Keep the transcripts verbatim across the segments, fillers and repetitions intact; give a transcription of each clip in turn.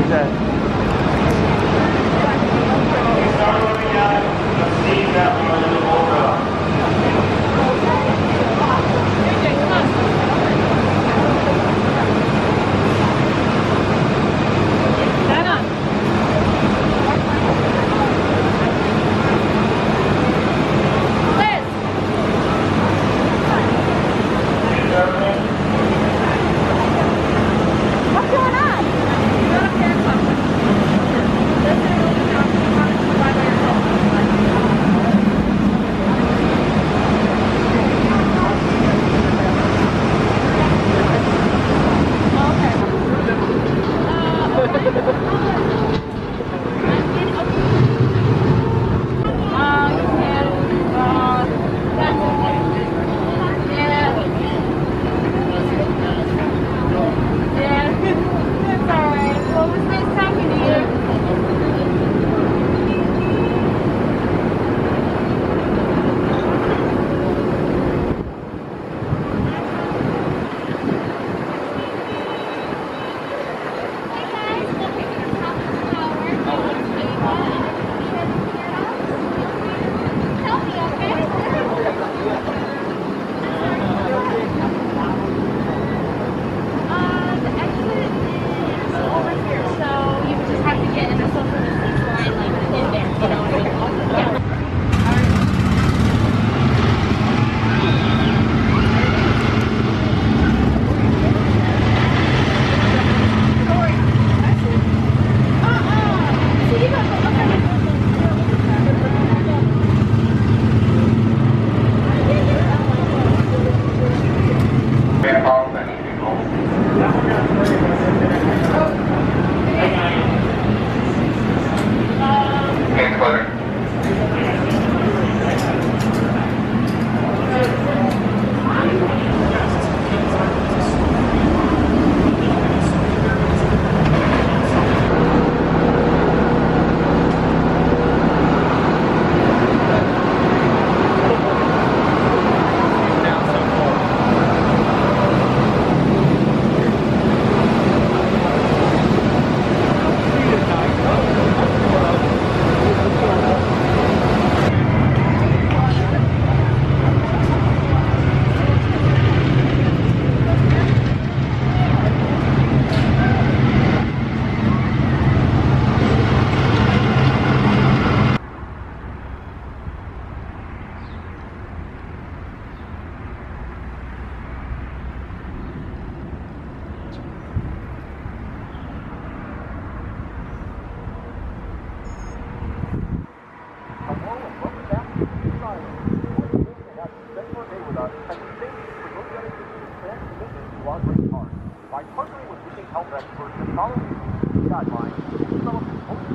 like that. Start looking at the seat that we were in the Volga. By partnering with leading health experts and following guidelines, we developed an open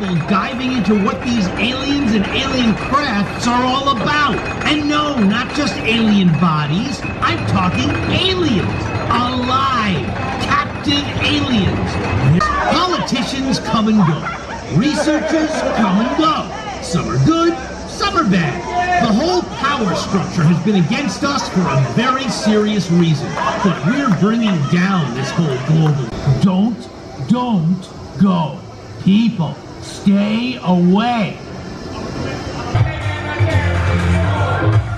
people diving into what these aliens and alien crafts are all about. And no, not just alien bodies. I'm talking aliens. Alive. Captive aliens. Politicians come and go. Researchers come and go. Some are good, some are bad. The whole power structure has been against us for a very serious reason. But we're bringing down this whole global... Don't, don't go. People, stay away.